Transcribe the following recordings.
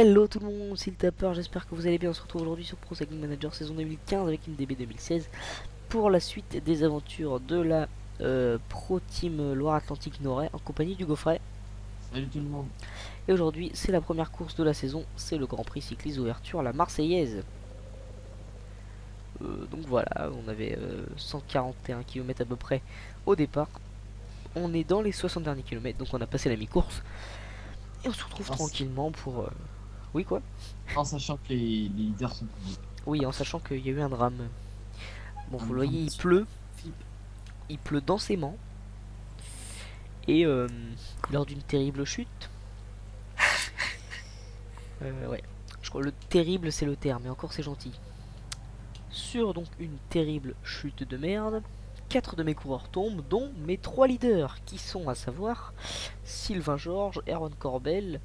Hello tout le monde, c'est le tapeur, j'espère que vous allez bien. On se retrouve aujourd'hui sur Pro Cycling Manager saison 2015 avec une DB 2016 pour la suite des aventures de la Pro Team Loire-Atlantique Nord en compagnie du Gaufret. Salut tout le monde. Et aujourd'hui c'est la première course de la saison, c'est le Grand Prix Cycliste Ouverture, la Marseillaise. Donc voilà, on avait 141 km à peu près au départ. On est dans les 60 derniers kilomètres, donc on a passé la mi-course. Et on se retrouve En, tranquillement pour... Oui quoi. en sachant que les leaders sont tombés. Oui, en sachant qu'il y a eu un drame. Bon, Un vous le drame voyez, sur Philippe. il pleut densément. Et lors d'une terrible chute, ouais, je crois que le terrible c'est le terme, mais encore c'est gentil. Sur donc une terrible chute de merde, 4 de mes coureurs tombent, dont mes 3 leaders, qui sont à savoir Sylvain Georges, Erwan Corbel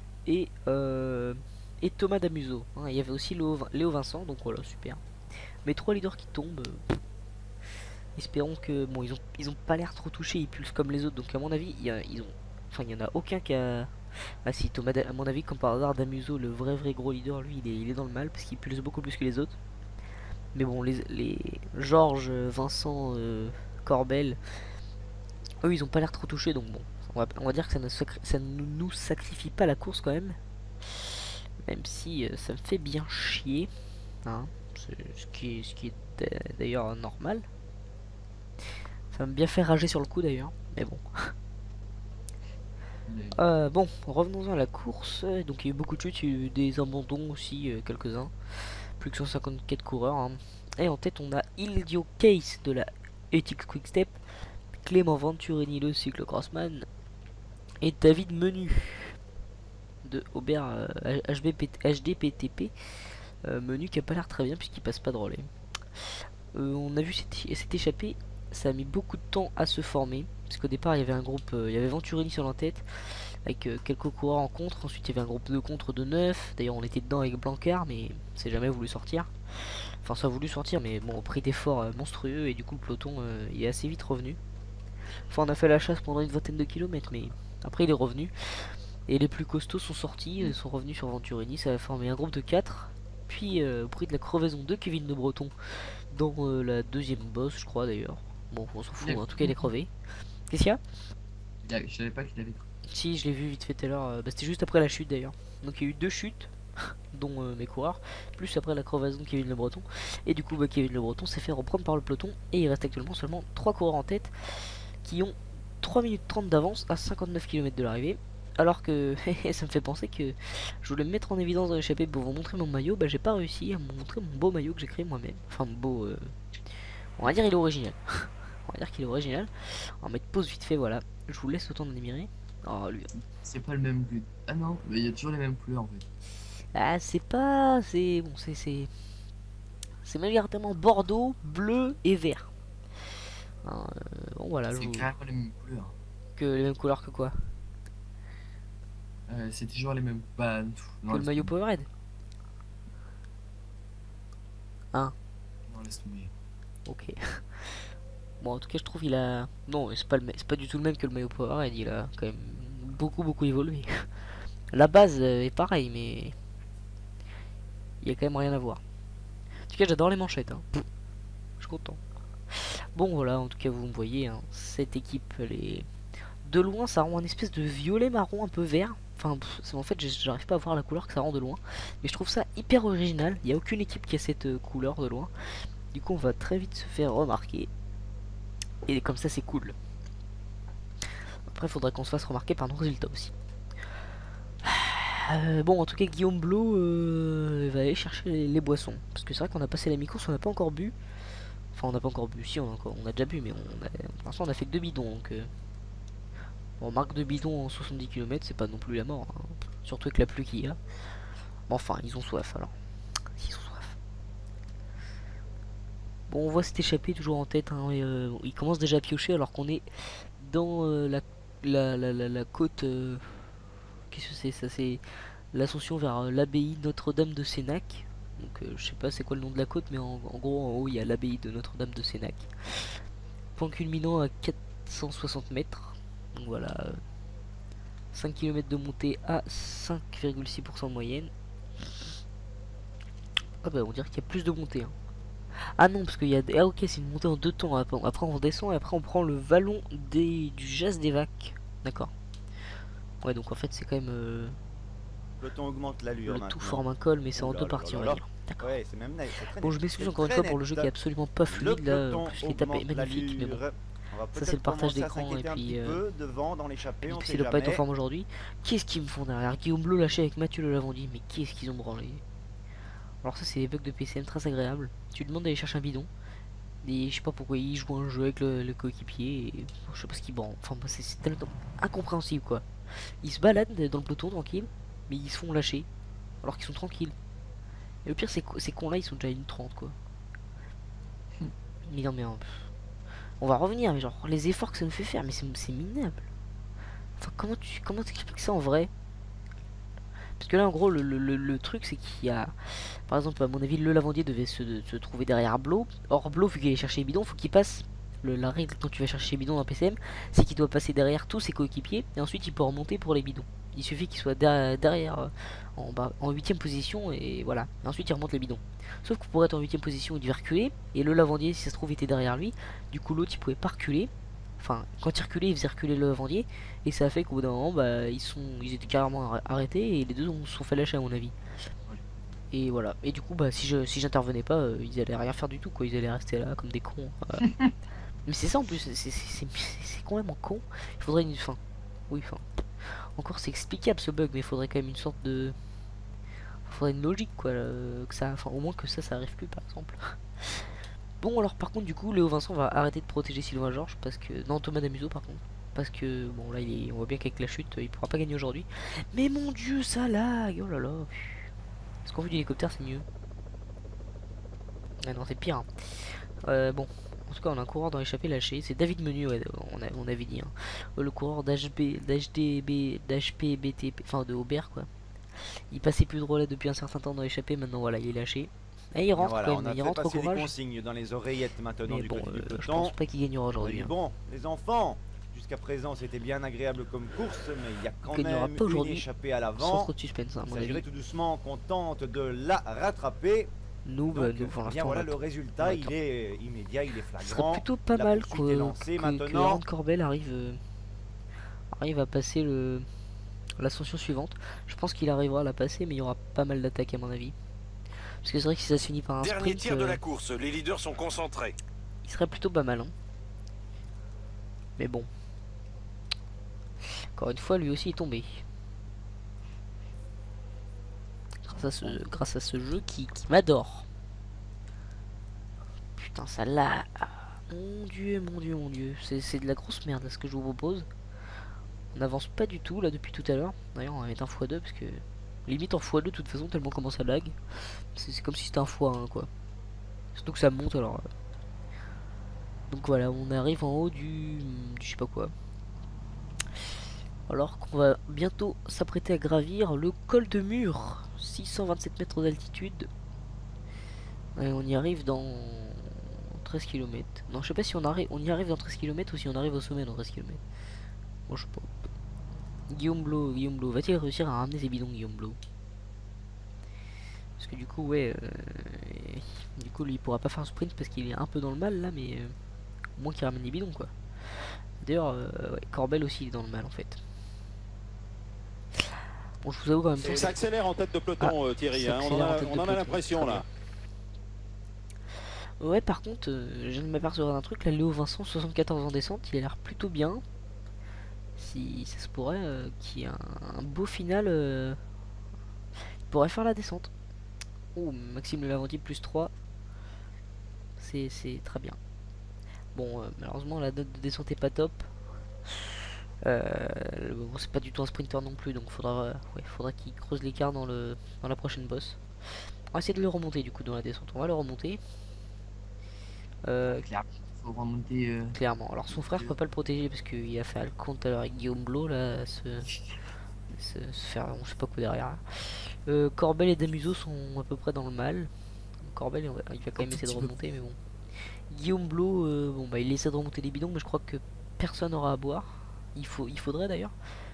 et Thomas Damuso. Hein, il y avait aussi Léo Vincent, donc voilà, super. Mes 3 leaders qui tombent, espérons que... Bon, ils ont pas l'air trop touchés, ils pulsent comme les autres, donc à mon avis, ils ont... Enfin, il y en a aucun qui a... Ah si, Thomas, à mon avis, comme par hasard, Damuso, le vrai gros leader, lui, il est dans le mal, parce qu'il pulse beaucoup plus que les autres. Mais bon, les Georges, Vincent, Corbel, eux, ils ont pas l'air trop touchés, donc bon. On va dire que ça ne nous sacrifie pas la course quand même. Même si ça me fait bien chier. Hein, ce qui est d'ailleurs normal. Ça va me bien faire rager sur le coup d'ailleurs. Mais bon. Bon, revenons à la course. Donc il y a eu beaucoup de chutes, il y a eu des abandons aussi, quelques-uns. Plus que 154 coureurs. Hein. Et en tête, on a Ildio Case de la Ethics Quickstep, Clément Venturini le cyclocrossman et David Menu de Aubert HDPTP. Menu qui a pas l'air très bien puisqu'il passe pas de relais. On a vu cette échappée, ça a mis beaucoup de temps à se former. Parce qu'au départ, il y avait un groupe, il y avait Venturini sur la tête, avec quelques coureurs en contre. Ensuite, il y avait un groupe de contre de 9. D'ailleurs, on était dedans avec Blancard, mais c'est jamais voulu sortir. Enfin, ça a voulu sortir, mais bon, au prix d'efforts monstrueux, et du coup, le peloton il est assez vite revenu. Enfin, on a fait la chasse pendant une vingtaine de kilomètres, mais après, il est revenu. Et les plus costauds sont sortis, sont revenus sur Venturini. Ça a formé un groupe de 4. Puis, au prix de la crevaison de Kevin de Breton, dans la deuxième bosse, je crois d'ailleurs. Bon, on s'en fout, en tout cas, il est crevé. Qu'est-ce qu'il y a? Je savais pas qu'il avait. Si, je l'ai vu vite fait tout à l'heure. C'était juste après la chute d'ailleurs. Donc, il y a eu 2 chutes, dont mes coureurs, plus après la crevaison de Kevin Le Breton. Et du coup, Kevin Le Breton s'est fait reprendre par le peloton. Et il reste actuellement seulement 3 coureurs en tête qui ont 3 minutes 30 d'avance à 59 km de l'arrivée. Alors que ça me fait penser que je voulais me mettre en évidence dans l'échappée pour vous montrer mon maillot. J'ai pas réussi à vous montrer mon beau maillot que j'ai créé moi-même. Enfin, beau. On va dire il est original. On va dire qu'il est original. On va mettre pause vite fait, voilà. Je vous laisse le temps d'en admirer. Oh, lui. C'est pas le même but. Ah non, mais il y a toujours les mêmes couleurs en fait. Ah, c'est pas. C'est. Bon, c'est majoritairement bordeaux, bleu et vert. Hein, bon, voilà. C'est carrément les mêmes couleurs. Que les mêmes couleurs que quoi? C'est toujours les mêmes. Bah, Que non, le laisse maillot tomber. Powerade. Hein, Non, laisse tomber. ok. Bon, en tout cas, je trouve il a. Non, c'est pas du tout le même que le maillot Powerade. Il a quand même beaucoup évolué. La base est pareille, mais il y a quand même rien à voir. En tout cas, j'adore les manchettes. Hein. Je suis content. Bon, voilà, en tout cas, vous me voyez, hein, cette équipe, les de loin, ça rend un espèce de violet marron un peu vert. Enfin, en fait, j'arrive pas à voir la couleur que ça rend de loin. Mais je trouve ça hyper original. Il n'y a aucune équipe qui a cette couleur de loin. Du coup, on va très vite se faire remarquer. Et comme ça, c'est cool. Après, il faudrait qu'on se fasse remarquer par nos résultats aussi. Bon, en tout cas, Guillaume Blot va aller chercher les boissons. Parce que c'est vrai qu'on a passé la mi-course, on n'a pas encore bu. Enfin, on n'a pas encore bu. Si, on a déjà bu, mais pour l'instant, on a fait que 2 bidons. Donc, bon, marque de bidon en 70 km, c'est pas non plus la mort. Hein. Surtout avec la pluie qu'il y a. Bon, enfin, ils ont soif alors. Ils ont soif. Bon, on voit cet échappé toujours en tête. Hein, et, il commence déjà à piocher alors qu'on est dans la côte. Qu'est-ce que c'est ça? C'est l'ascension vers l'abbaye Notre-Dame de Sénac. Donc, je sais pas c'est quoi le nom de la côte, mais en gros, en haut, il y a l'abbaye de Notre-Dame de Sénac. Point culminant à 460 mètres. Donc voilà. 5 km de montée à 5,6% de moyenne. Ah bah on dirait qu'il y a plus de montée, hein. Ah non, parce qu'il y a... Ah ok, c'est une montée en deux temps. Après on descend et après on prend le vallon du Jas des Vaques. D'accord. Ouais, donc en fait c'est quand même... Peloton augmente l'allure le tout maintenant. forme un col, mais c'est Ouh en là deux là parties, là on là va là. dire. D'accord. Ouais, c'est même net, c'est très Bon, net. je m'excuse C'est encore une très fois pour le net. jeu qui est absolument pas Le fluide là. En peloton plus, l'étape est augmente magnifique, mais bon. l'allure. On va Ça, c'est peut-être le partage commencer à d'écran. Et s'inquiéter un puis, petit peu devant dans l'échappée, on l'IPC sait doit pas être en jamais. forme aujourd'hui. Qu'est-ce qu'ils me font derrière? Guillaume Bleu lâché avec Mathieu Le Lavandier. Mais qu'est-ce qu'ils ont branlé? Alors, ça, c'est les bugs de PCM très agréables. Tu lui demandes d'aller chercher un bidon. Et je sais pas pourquoi il joue un jeu avec le coéquipier. Et je sais pas ce qu'il branle. Enfin, c'est tellement incompréhensible quoi. Ils se baladent dans le peloton tranquille, mais ils se font lâcher alors qu'ils sont tranquilles. Et le pire, c'est ces cons là, ils sont déjà à une 30 quoi. Mais non, mais on va revenir, mais genre les efforts que ça nous fait faire, mais c'est minable. Enfin, comment t'expliques ça en vrai? Parce que là, en gros, le truc, c'est qu'il y a, par exemple, à mon avis, le lavandier devait se trouver derrière Blo. Or, Blo, vu qu'il est chercher les bidons, faut qu'il passe. La règle quand tu vas chercher les bidons dans PCM, c'est qu'il doit passer derrière tous ses coéquipiers et ensuite il peut remonter pour les bidons. Il suffit qu'il soit derrière en bas, en 8ème position et voilà. Et ensuite il remonte les bidons. Sauf que pour être en 8ème position, il devait reculer et le lavandier, si ça se trouve, était derrière lui. Du coup, l'autre il pouvait pas reculer. Enfin, quand il reculait, il faisait reculer le lavandier et ça a fait qu'au bout d'un moment, bah, ils étaient carrément arrêtés et les deux se sont fait lâcher à mon avis. Et voilà. Et du coup, bah, si j'intervenais pas, ils allaient rien faire du tout, quoi. Ils allaient rester là comme des cons. Mais c'est ça en plus, c'est complètement con. Il faudrait une fin. Oui, enfin. Encore, c'est explicable ce bug, mais il faudrait quand même une sorte de. Il faudrait une logique, quoi. Que ça. Enfin, au moins que ça arrive plus, par exemple. Bon, alors, par contre, du coup, Léo Vincent va arrêter de protéger Sylvain Georges. Parce que. Non, Thomas Damuso, par contre. Parce que, bon, là, on voit bien qu'avec la chute, il pourra pas gagner aujourd'hui. Mais mon dieu, ça lag. Oh là là. Parce qu'en vue d'hélicoptère, c'est mieux. Ah non, c'est pire, hein. Bon. En tout cas, on a un coureur dans l'échappée lâché. C'est David Menu, ouais, on avait dit. Hein. Le coureur d'HPBTP, enfin de Aubert, quoi. Il passait plus de relais depuis un certain temps dans l'échappée. Maintenant, voilà, il est lâché. Et il rentre Voilà, quand on même. a Il fait rentre au passer les courage. consignes dans les oreillettes maintenant Mais du bon, côté du je peloton. pense pas qu'il gagnera aujourd'hui. Hein. Bon, les enfants, jusqu'à présent c'était bien agréable comme course, mais il y a quand gagnera même pas une aujourd'hui. échappée à Sans l'avant. trop de suspense, hein, à Il mon s'agirait avis. tout doucement qu'on tente de la rattraper. Nous, Donc, nous pour bien l'instant, voilà, on le attend. résultat, il est immédiat, il est Ce serait flagrant. plutôt pas La mal poursuite est lancée que maintenant. Aaron Corbel arrive à passer l'ascension suivante. Je pense qu'il arrivera à la passer, mais il y aura pas mal d'attaques à mon avis. Parce que c'est vrai que si ça se finit par un Dernier sprint, tir de la course, les leaders sont concentrés. il serait plutôt pas mal. Hein. Mais bon. Encore une fois, lui aussi est tombé. Grâce à ce jeu qui m'adore. Putain, ça là. Mon dieu, mon dieu, mon dieu. C'est de la grosse merde là, ce que je vous propose. On n'avance pas du tout là depuis tout à l'heure. D'ailleurs, on va mettre un x2 parce que. Limite en x2 de toute façon, tellement comment ça lag. C'est comme si c'était un x1 quoi. Surtout que ça monte alors. Donc voilà, on arrive en haut du je sais pas quoi. Alors qu'on va bientôt s'apprêter à gravir le col de Mur. 627 mètres d'altitude. Et on y arrive dans 13 km. Non, je sais pas si on y arrive dans 13 km ou si on arrive au sommet dans 13 km. Bon, je sais pas. Guillaume Blo. Va-t-il réussir à ramener ses bidons, Guillaume Blo? Parce que du coup, ouais. Du coup, lui, il pourra pas faire un sprint parce qu'il est un peu dans le mal là, mais au moins qu'il ramène les bidons quoi. D'ailleurs, ouais, Corbel aussi il est dans le mal en fait. Bon, je vous avoue quand même. Ça accélère en tête de peloton, Thierry. Hein. On en a l'impression là. Ouais, par contre, je viens de m'apercevoir d'un truc. Là, Léo Vincent, 74 en descente, il a l'air plutôt bien. Si ça se pourrait, qu'il y ait un beau final, il pourrait faire la descente. Oh, Maxime Le Lavandier plus 3. C'est très bien. Bon, malheureusement, la note de descente est pas top. Bon, c'est pas du tout un sprinter non plus, donc faudra qu'il creuse l'écart dans la prochaine bosse. On va essayer de le remonter du coup dans la descente. On va le remonter. Faut remonter. Clairement. Alors son frère peut pas le protéger parce qu'il a fait le compte à l'heure avec Guillaume Blo là, se faire on sait pas quoi derrière. Corbel et Damuso sont à peu près dans le mal. Corbel il va quand même essayer de remonter, mais bon. Guillaume Blo, bon bah il essaie de remonter les bidons, mais je crois que personne n'aura à boire. Il faudrait d'ailleurs.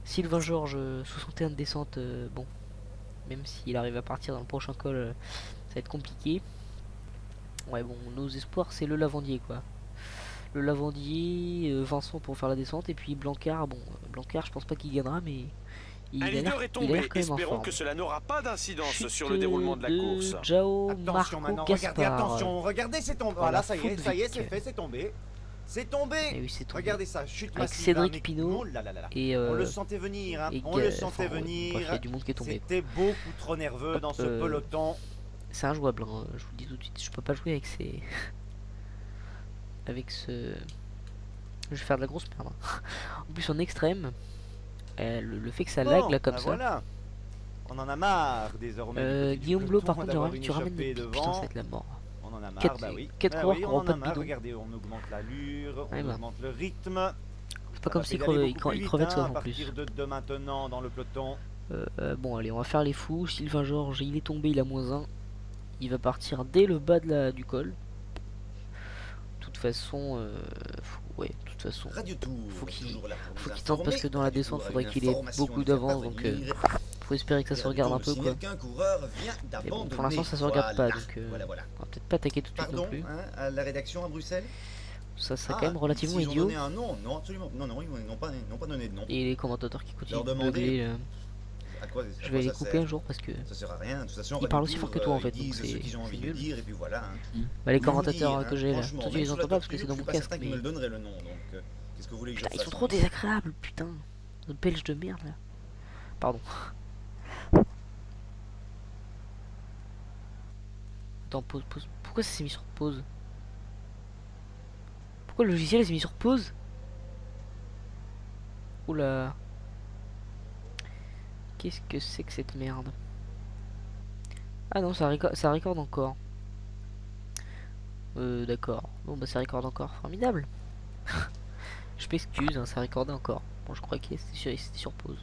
Sylvain Georges, 61 de descente, bon, même s'il arrive à partir dans le prochain col, ça va être compliqué. Ouais, bon, nos espoirs, c'est le Lavandier, quoi. Le Lavandier, Vincent pour faire la descente, et puis Blancard, bon, Blancard, je pense pas qu'il gagnera, mais Un leader est il a tombé. l'air quand même en Espérons forme. que cela n'aura pas d'incidence Chute sur le déroulement de la course. Jao Attention Marco maintenant, Gaspard. regardez, attention, regardez, c'est tombé. Voilà, Voilà, ça y est, c'est Footvic. fait, c'est tombé. C'est Eh tombé. oui, c'est tombé. Regardez ça, chute Avec massive. Cédric hein, mais- Pinault oh là là là là. Et, On le sentait venir, hein. et On le Ga- sentait enfin, ouais, venir. bref, il y a du monde qui est tombé. C'était beaucoup trop nerveux dans ce peloton. C'est injouable, hein, je vous le dis tout de suite. Je peux pas jouer avec ces. Avec ce. Je vais faire de la grosse merde. Hein. En plus, en extrême, le fait que ça lag là comme bah ça. voilà. On en a marre désormais. du côté du Guillaume Blot, par peloton contre, d'avoir j'aimerais que une tu ramènes des échappée pics. Putain, ça devant. va être la mort. On en a marre, Quatre- bah oui. quatre Bah coureurs oui, qui on auront en pas a de marre. bidon. Regardez, on augmente l'allure, Ouais, on bah. augmente le rythme. C'est pas comme Ça si va y aller il beaucoup plus vite, crevait de hein, soif à en plus. partir de maintenant dans le peloton. Bon, allez, on va faire les fous. Sylvain Georges, il est tombé, il a -1. Il va partir dès le bas du col. De toute façon, ouais, de toute façon, Radio Tour, faut qu'il toujours là pour faut vous qu'il tente parce informer. que dans la Radio descente, Tour a faudrait une qu'il ait information beaucoup à faire d'avance, donc parvenir. faut espérer que ça se Radio regarde Tour un peu nous quoi. signale qu'un coureur vient Mais d'abandonner. bon, pour l'instant, ça se regarde pas, Voilà. donc Voilà. on va peut-être pas attaquer tout de suite Pardon, non plus. hein, à la rédaction à Bruxelles. Ça serait Ah, quand même relativement s'ils ont idiot. donné un nom, non, absolument. Non, ils n'ont pas donné de nom. Et les commentateurs qui continuent Leur de demander beugler, là. À quoi, Je vais les couper un jour parce que Ça sert à rien. De toute façon, Ils Radio parlent aussi Tour, fort que toi, en fait, Ils disent donc ce c'est- qu'ils ont envie c'est de nul. dire et puis voilà. Hein. les Mais vous commentateurs dire, que j'ai là, franchement, toi tu même les sous la entends pas parce que tortue, c'est dans je mon suis pas casque. certain qu'ils Mais me le donneraient le nom. Donc, qu'est-ce que vous voulez que je putain, ils fasse sont trop désagréables, putain. Nos belges de merde là. Pardon. Attends, pause. Pourquoi ça s'est mis sur pause? Pourquoi le logiciel s'est mis sur pause? Oula. Qu'est-ce que c'est que cette merde? Ah non, ça recorde encore. D'accord. Bon bah ça recorde encore. Formidable. Je m'excuse, hein, ça recordait encore. Bon, je crois que c'était sur pause.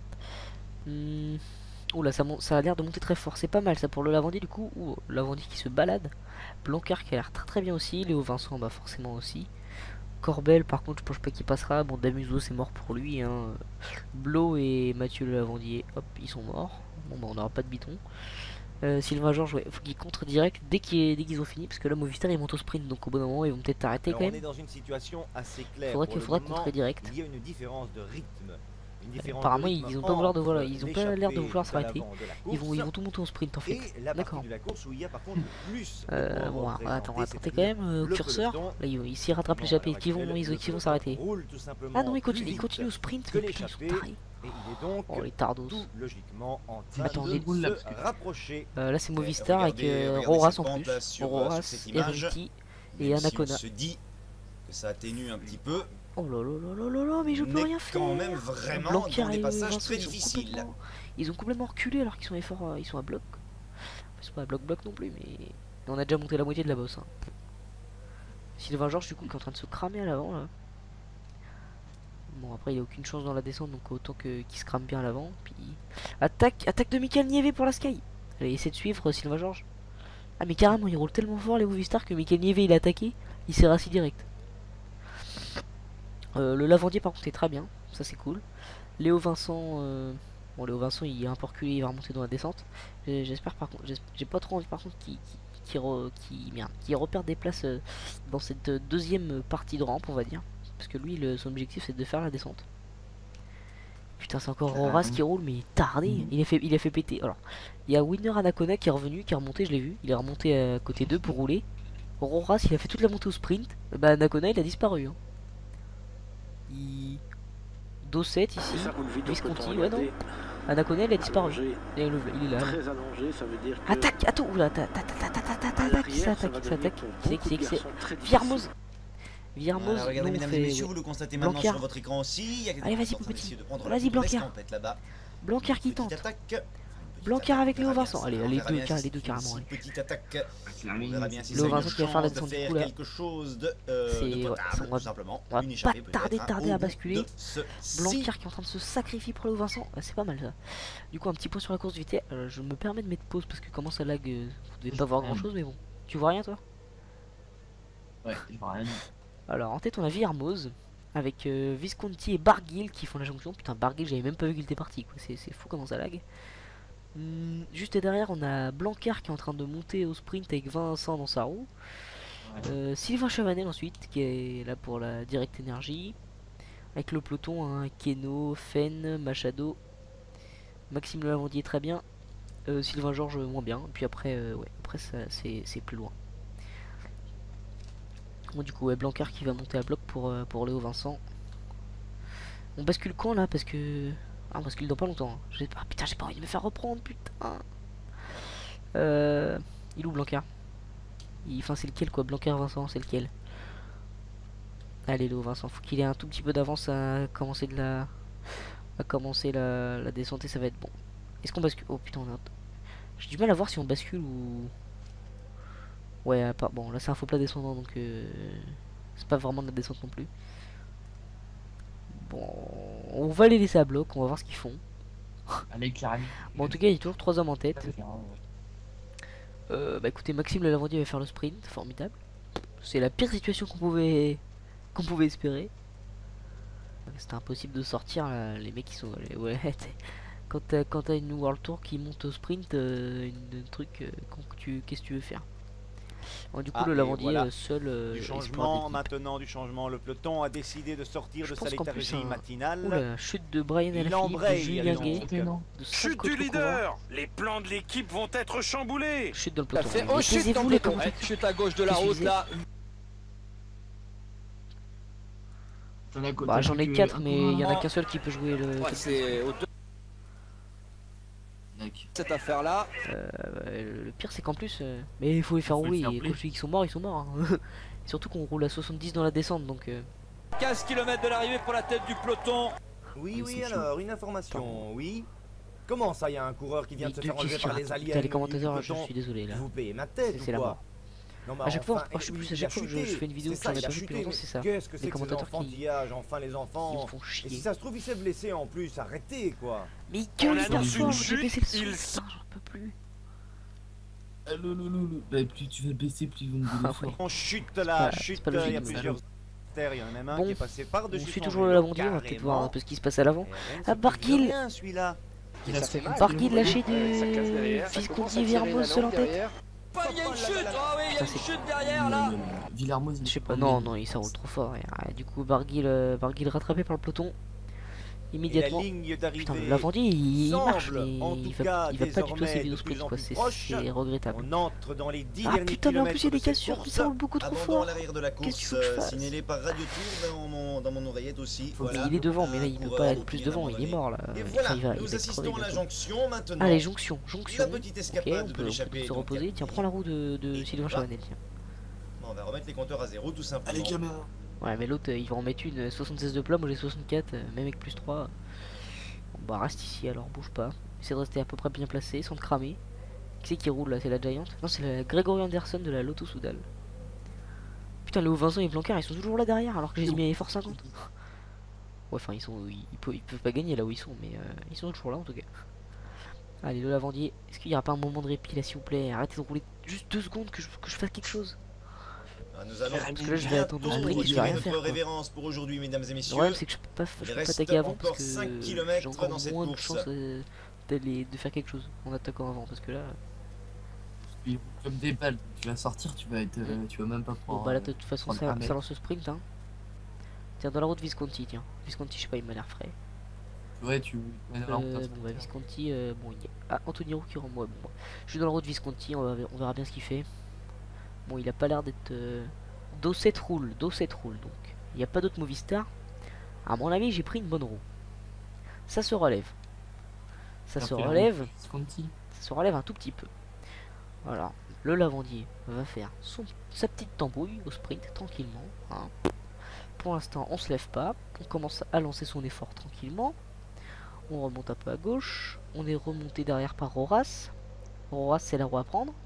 Oula, ça a l'air de monter très fort. C'est pas mal ça pour le Lavandier du coup. Ouh, le Lavandier qui se balade. Blancard qui a l'air très bien aussi. Léo Vincent, bah forcément aussi. Corbel, par contre, je pense pas qu'il passera. Bon, Damuso, c'est mort pour lui. Hein. Blo et Mathieu le Lavandier, hop, ils sont morts. Bon, bah on n'aura pas de biton. Sylvain Georges, ouais, faut qu'il contre direct dès qu'ils ont fini. Parce que là, Movistar, ils montent au sprint. Donc au bon moment, ils vont peut-être t'arrêter Alors, quand on même. est dans une situation assez claire. Faudra pour le faudra moment. contrer direct. Il y a une différence de rythme. Une différence Apparemment, de rythme ils ont pas vouloir de voilà, entre ils ont pas l'air de vouloir l'échappée s'arrêter. de l'avant de la Ils course vont tout monter en sprint en fait. et la partie D'accord. de la course où il y a par contre le plus de points Bon, représentés, attends, t'es quand c'est-à-dire même au le curseur. peloton. Là, ils s'y rattrapent Non, l'échappée. à l'heure Qui vont actuelle, s'arrêter. roule tout simplement Ah non, ils plus vite continuent au sprint. que Mais putain, ils sont l'échappée. tarés. Et il est donc Oh, les tardos. tout logiquement en train Attends, de les boules, là, se parce que- rapprocher. Là, c'est Movistar avec Regardez Roras cette en pente, plus. là, sur Roras, cette image. Erviti et Même si Anacona. on se dit que ça atténue un petit peu. Oh là là là là là là, mais je On peux est rien faire. quand même vraiment Blanquer dans des et passages Vincent, très ils sont difficiles. Ils ont complètement reculé alors qu'ils sont forts, ils sont à bloc. Ils sont pas à bloc non plus, mais on a déjà monté la moitié de la bosse. Hein. Sylvain Georges du coup qui est en train de se cramer à l'avant là. Bon après il a aucune chance dans la descente donc autant qu'il se crame bien à l'avant. Puis attaque de Michael Nieve pour la Sky. Allez, essaie de suivre Sylvain Georges. Ah mais carrément il roule tellement fort les Movistar que Michael Nieve il a attaqué, il s'est rassis direct. Le Lavandier par contre est très bien, ça c'est cool. Léo Vincent, bon Léo Vincent il est un peu reculé, il va remonter dans la descente. J'espère par contre, j'ai pas trop envie par contre qu'il repère des places dans cette deuxième partie de rampe on va dire. Parce que lui son objectif c'est de faire la descente. Putain c'est encore Roras qui roule mais il est tardé, il a fait péter. Alors il y a Winner Anacona qui est revenu, qui est remonté, je l'ai vu, il est remonté à côté d'eux pour rouler. Roras il a fait toute la montée au sprint, bah Anacona il a disparu. Hein. Do7 ici, Visconti, ouais non. Anacona il a disparu. Il est là. Très allongé, ça veut dire que Attaque, attends, oula, ça attaque. Qui c'est Viermoz. Viermoz, Voilà, regardez, nous, on mesdames fait, et messieurs, ouais. vous le constatez maintenant Blancard. sur votre écran aussi. Il y a Allez, vas-y, quelqu'un qui est en train petit. d'essayer de prendre Vas-y, la Blancard. tempête là-bas. Blancard qui Petite tente. attaque. Blancard avec Léo Vincent. On Allez, verra les bien deux, si les c'est deux une carrément. si Ouais. petite attaque. C'est la On verra bien si Léo c'est une Vincent qui va faire la chance de descente du faire coup, là. quelque chose de C'est- ouais, potable, on va- tout simplement. on va Une pas échappée tarder peut-être, hein, à au basculer. bout de ceci. Blancard qui est en train de se sacrifier pour Léo Vincent. C'est pas mal ça. Du coup, un petit point sur la course de vitesse. Je me permets de mettre pause parce que comment ça lag, vous devez pas voir grand chose, mais bon. Tu vois rien toi? Ouais, je vois rien. Alors, en tête, on a Viermoz. avec Visconti et Barguil qui font la jonction. Putain, Barguil, j'avais même pas vu qu'il était parti, quoi. C'est fou comment ça lag. Juste derrière, on a Blancard qui est en train de monter au sprint avec Vincent dans sa roue. Sylvain Chavanel ensuite qui est là pour la Direct Energy. Avec le peloton, hein, Keno, Fen, Machado, Maxime Lavandier très bien. Sylvain Georges moins bien. Puis après, ouais, après c'est plus loin. Bon, du coup, ouais, Blancard qui va monter à bloc pour Léo Vincent. On bascule quand là? Parce que. Ah, on bascule dans pas longtemps. Hein. Ah putain, j'ai pas envie de me faire reprendre, putain. Il est où Blancard? Enfin, c'est lequel quoi? Blancard Vincent, c'est lequel? Allez, Léo Vincent, faut qu'il ait un tout petit peu d'avance à commencer la descente et ça va être bon. Est-ce qu'on bascule? Oh putain, j'ai du mal à voir si on bascule ou. Ouais, pas bon, là c'est un faux plat descendant donc c'est pas vraiment de la descente non plus. Bon, on va les laisser à bloc, on va voir ce qu'ils font. Allez, Clarami. Bon, en tout cas, il y a toujours 3 hommes en tête. Bah écoutez, Maxime le Lavandier va faire le sprint, formidable. C'est la pire situation qu'on pouvait espérer. C'était impossible de sortir là, les mecs qui sont ouais. Quand t'as une World Tour qui monte au sprint, qu'est-ce que tu veux faire? Bon, du coup, le Lavandier voilà. seul. Du changement, maintenant du changement. Le peloton a décidé de sortir de sa léthargie matinale. Oula, chute de Brian Il Alaphilippe, de embraye, Julien Gay, de Chute Sanko du Trocova. leader. Les plans de l'équipe vont être chamboulés. Chute dans le Tout à peloton. fait. Mais Oh, chute dans taisez-vous, le les peloton. commentateurs. Chute à gauche de la Qu'est-ce que route tu là. Bah, j'en ai 4, mais il y en a qu'un seul qui peut jouer le. Ouais, c'est au cette affaire là. Le pire, c'est qu'en plus. Mais il faut les faire rouler. Et quand je dis qu'ils sont morts, ils sont morts. Hein. Et surtout qu'on roule à 70 dans la descente donc. 15 km de l'arrivée pour la tête du peloton. Oui, Oui, oui, c'est alors, une information, oui. Comment ça, il y a un coureur qui vient de se Deux faire enlever questions. par les Attends, aliens les du commentateurs, je peloton? suis désolé là. Vous payez ma tête C'est ou la quoi? mort. Non, mais À chaque fois, enfin, je sais plus, à il chaque a fois que je chuté. fais une vidéo C'est que ça, j'en ai il a pas vu depuis chuté, longtemps, c'est ça. Qu'est-ce que Les c'est que ces commentateurs qui enfantillages, enfin les ils enfants? me font Et si chier. ça se trouve, il s'est blessé en plus, arrêtez quoi. Mais il On gueule hyper annonce fort, une j'ai chute, baissé le son. il Putain, j'en peux plus. Bah, plus tu vas baisser, plus ils vont me Ah gueuler ouais. fort. On chute C'est là, pas chute, logique, il y a mais plusieurs terres, il y en a même un Bon, qui est passé On par-dessus suit son toujours le vélo, Lavandier, on va peut-être voir un carrément. peu ce qui se passe à l'avant. Et rien ne Ah, se Barguil. passe rien, celui-là. Il a Ça fait mal. Barguil lâché Ça classe de derrière, ça commence à Visconti tirer Villermoz la seul en langue tête. derrière. Il y a une chute. Ah oui, il y a Putain, une c'est- chute derrière là. Villermoz, Je sais pas, non, non, il ça roule trop fort. Du coup, Barguil rattrapé par le peloton Et la immédiatement. ligne d'arrivée. Putain, le Lavandier il marche, semble, mais en tout il va cas, pas du tout à désormais ses vidéos de plus sprint en quoi, plus c'est proche. regrettable. On entre dans les 10 Ah derniers putain, mais en plus il y a des kilomètres de cassures, cette mais ça roule course. beaucoup trop Abandon fort. à l'arrière de la Qu'est-ce que course, tu veux que je fasse? signalé par Radio Tour dans mon oreillette aussi. Faut Voilà. il est devant, mais là il peut Coureur pas être donc plus qui vient devant, il est d'abandonner. mort là. Et Enfin, voilà, il va nous être crevé assistons à la bientôt. jonction maintenant. Allez, jonction. La petite Ok, escapade on de peut l'échappée. se reposer. Tiens, prends la roue de Sylvain Chavanel. Tiens. On va remettre les compteurs à zéro tout simplement. Allez, gamin. Ouais, mais l'autre il va en mettre une 76 de plat, moi j'ai 64, même avec plus 3. Bon, bah reste ici alors, bouge pas. Essaie de rester à peu près bien placé sans te cramer. Qui c'est qui roule là? C'est la Giant? Non, c'est la Gregory Anderson de la Lotto Soudal. Putain, Léo Vincent et Blancard ils sont toujours là derrière alors que j'ai mis effort 50. Ouais, enfin ils peuvent pas gagner là où ils sont, mais ils sont toujours là en tout cas. Allez, le Lavandier, est-ce qu'il y aura pas un moment de répit là s'il vous plaît? Arrêtez de rouler juste 2 secondes que je fasse quelque chose. Nous allons Parce que là, je vais attendre le sprint, retirer je vais rien notre faire, quoi. révation pour aujourd'hui, mesdames et Le messieurs. problème c'est que je peux pas reste attaquer avant encore parce que 5 j'ai kilomètres encore dans cette moins de course. chance de faire quelque chose en attaquant avant parce que là Puis, comme des balles, tu vas sortir, tu vas être, tu vas même pas bon pouvoir. bah là de toute façon prendre ça, un mètre. ça lance le sprint hein. Tiens dans la route Visconti, tiens Visconti je sais pas il m'a l'air frais. Ouais, tu. Ouais, non, on passe Bon pas. bah Visconti bon il y a... Ah Anthony Roux qui rend moi bon, je suis dans la route Visconti, on verra bien ce qu'il fait. Bon il a pas l'air d'être Do7 roule donc il n'y a pas d'autre Movistar. À mon avis j'ai pris une bonne roue. Ça se relève. Ça T'as se fait la relève. route Visconti. Ça se relève un tout petit peu. Voilà, le Lavandier va faire sa petite tambouille au sprint tranquillement. Hein. Pour l'instant, on se lève pas. On commence à lancer son effort tranquillement. On remonte un peu à gauche. On est remonté derrière par Horace. Horace, c'est la roue à prendre.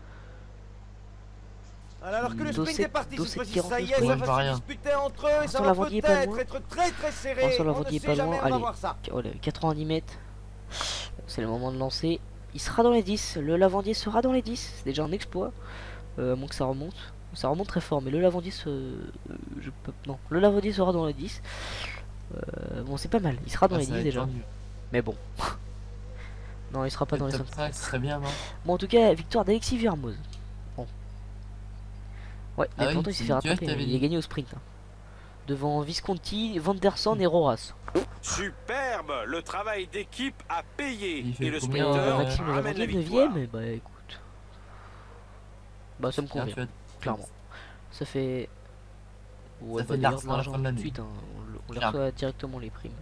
Alors que le sprint Dossé- est parti, Dossé cette fois-ci, qui rentre ça le y est, sprint. ça Ouais, va rien. se disputer entre eux et Vincent ça va Lavandier est pas peut-être loin. être très très serré. Vincent On ne Lavandier est sait pas jamais, loin. on va Allez. voir ça. Voilà, 90 mètres. C'est le moment de lancer. Il sera dans les 10. Le Lavandier sera dans les 10. C'est déjà un exploit. À moins que ça remonte. Ça remonte très fort, mais le lavandier non, le lavandier sera dans les 10. Bon, c'est pas mal, il sera dans Ah, les ça 10 va être déjà. tendu. Mais bon. Non, il sera pas dans les Top 5. 5, ce serait bien, non? Bon, en tout cas, victoire d'Alexis Villermoz. Bon. Ouais, mais Ah oui, pourtant il s'est tu fait vois, je rattraper, t'avais il a dit. gagné au sprint. Hein. Devant Visconti, Vanderson et Roras. Superbe. Le travail d'équipe a payé. Il fait Et le combien, sprinter Maxime ramène la Lavandier victoire. 9ème, bah écoute. Bah ça me Tiens, convient, tu vois, clairement. Ça fait... Ouais, Ça bah fait de d'ailleurs, l'argent à la fin de tout de l'année. suite, hein. On les Clairement. reçoit directement les primes.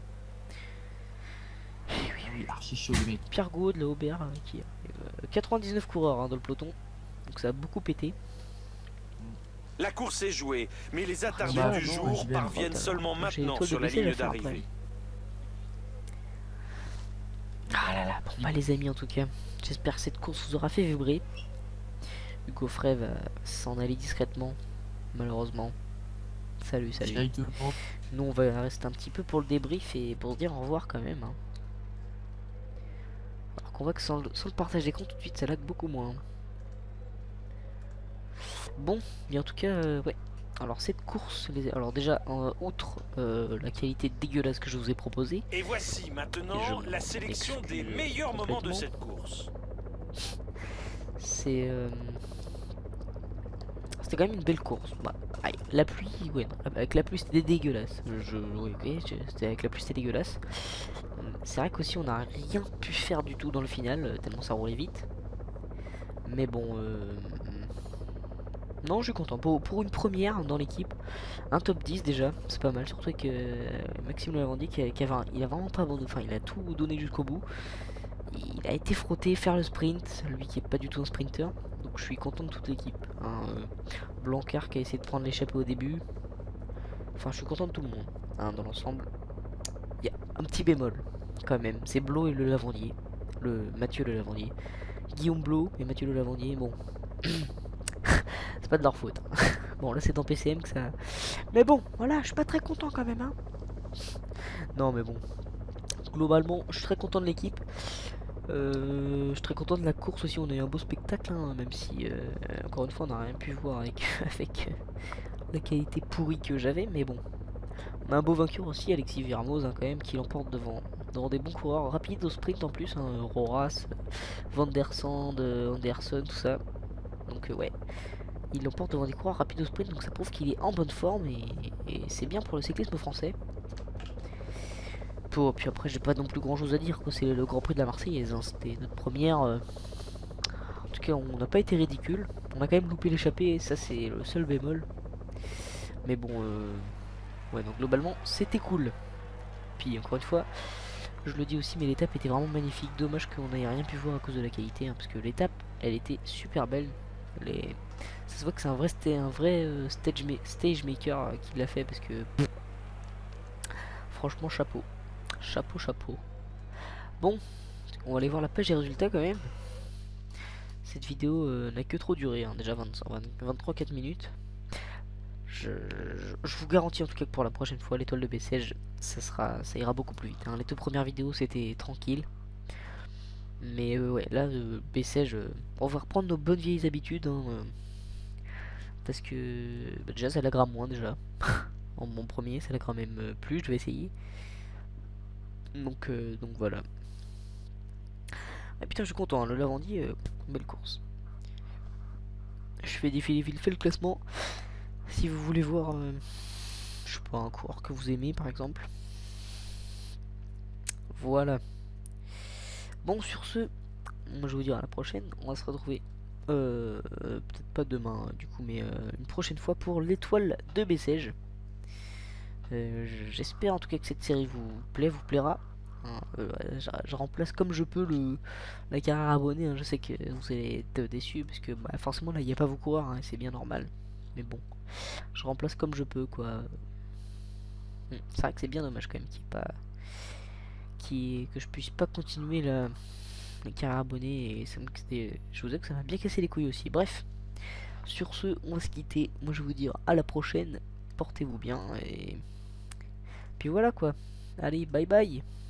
Oui, archi chaud, le mec. Pierre Gouaud de la Aubert qui a 99 coureurs hein, dans le peloton. Donc ça a beaucoup pété. La course est jouée, mais les attardés bah, du non, jour j'y vais, parviennent moi. seulement Moi, j'ai maintenant l'étoile de sur la Bessèges à ligne faire après. d'arrivée. Ah là là, bon bah les amis en tout cas, j'espère que cette course vous aura fait vibrer. Hugo Frey va s'en aller discrètement, malheureusement. Salut, salut. Salut tout le monde. Nous on va rester un petit peu pour le débrief et pour se dire au revoir quand même. Hein. Alors qu'on voit que sans le partage d'écran tout de suite ça lag beaucoup moins. Bon, mais en tout cas, ouais. Alors cette course, alors déjà, outre la qualité dégueulasse que je vous ai proposée, Et voici maintenant Je la sélection des m'excuse meilleurs moments de complètement. cette course. c'est... C'était quand même une belle course. Bah, aïe, la pluie, ouais, non, avec la pluie c'était dégueulasse. Oui, ok, c'était avec la pluie c'était dégueulasse. C'est vrai qu'aussi on n'a rien pu faire du tout dans le final, tellement ça roulait vite. Mais bon, non, je suis content. Pour une première dans l'équipe, un top 10 déjà, c'est pas mal. Surtout que Maxime Lavandier, il a vraiment pas abandonné, enfin il a tout donné jusqu'au bout. Il a été frotté, faire le sprint, lui qui est pas du tout un sprinter. Donc je suis content de toute l'équipe. Hein, Blancard qui a essayé de prendre l'échappée au début. Enfin, je suis content de tout le monde. Hein, dans l'ensemble, il y a un petit bémol quand même. C'est Blo et le Lavandier. Mathieu le Lavandier. Guillaume Blo et Mathieu le Lavandier. Bon. C'est pas de leur faute. Bon, là c'est dans PCM que ça. Mais bon, voilà, je suis pas très content quand même. Hein. Non, mais bon. Globalement, je suis très content de l'équipe. Je suis très content de la course aussi. On a eu un beau spectacle, hein, même si, encore une fois, on n'a rien pu voir avec, avec la qualité pourrie que j'avais. Mais bon, on a un beau vainqueur aussi, Alexis Villermoz, hein, quand même, qui l'emporte devant des bons coureurs rapides au sprint en plus. Hein, Roras, Vanderson, Anderson, tout ça. Donc, ouais. Il l'emporte devant des coureurs rapides au sprint, donc ça prouve qu'il est en bonne forme et c'est bien pour le cyclisme français. Puis après, j'ai pas non plus grand chose à dire, c'est le Grand Prix de la Marseillaise, hein. C'était notre première. En tout cas, on n'a pas été ridicule. On a quand même loupé l'échappée, ça c'est le seul bémol. Mais bon, ouais, donc globalement, c'était cool. Puis encore une fois, je le dis aussi, mais l'étape était vraiment magnifique. Dommage qu'on n'ait rien pu voir à cause de la qualité, hein, parce que l'étape, elle était super belle. Ça se voit que c'est un vrai stage maker qui l'a fait parce que franchement chapeau. Chapeau. Bon, on va aller voir la page des résultats quand même. Cette vidéo n'a que trop duré, hein, déjà 23-4 minutes. Je vous garantis en tout cas que pour la prochaine fois, l'étoile de Bessèges, ça ira beaucoup plus vite. Hein. Les 2 premières vidéos c'était tranquille. Mais ouais, là, Bessèges, on va reprendre nos bonnes vieilles habitudes. Hein, parce que bah, déjà ça lagrera moins déjà. En mon premier, ça lagrera même plus, je vais essayer. Donc voilà. Ah putain, je suis content, hein, le Lavandier, belle course. Je fais défiler vite fait le classement. Si vous voulez voir, je sais pas, un coureur que vous aimez par exemple. Voilà. Bon, sur ce, moi je vous dis à la prochaine. On va se retrouver, peut-être pas demain du coup, mais une prochaine fois pour l'étoile de Bessèges. J'espère en tout cas que cette série vous plaira. Hein, je remplace comme je peux la carrière abonnée. Hein. Je sais que vous allez être déçus parce que bah, forcément là il n'y a pas vos coureurs, hein, c'est bien normal. Mais bon, je remplace comme je peux quoi. C'est vrai que c'est bien dommage quand même que je puisse pas continuer la carrière abonnée et je vous dis que ça m'a bien cassé les couilles aussi. Bref, sur ce, on va se quitter. Moi je vais vous dire à la prochaine. Portez-vous bien et puis voilà quoi. Allez, bye bye.